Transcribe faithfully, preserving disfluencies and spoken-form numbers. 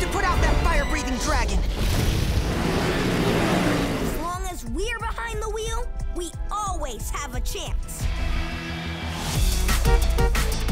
to put out that fire-breathing dragon. As long as we're behind the wheel, we always have a chance.